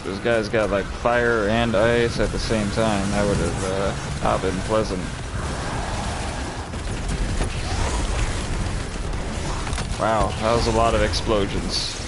Those guys got like fire and ice at the same time. That would have not been pleasant. Wow, that was a lot of explosions.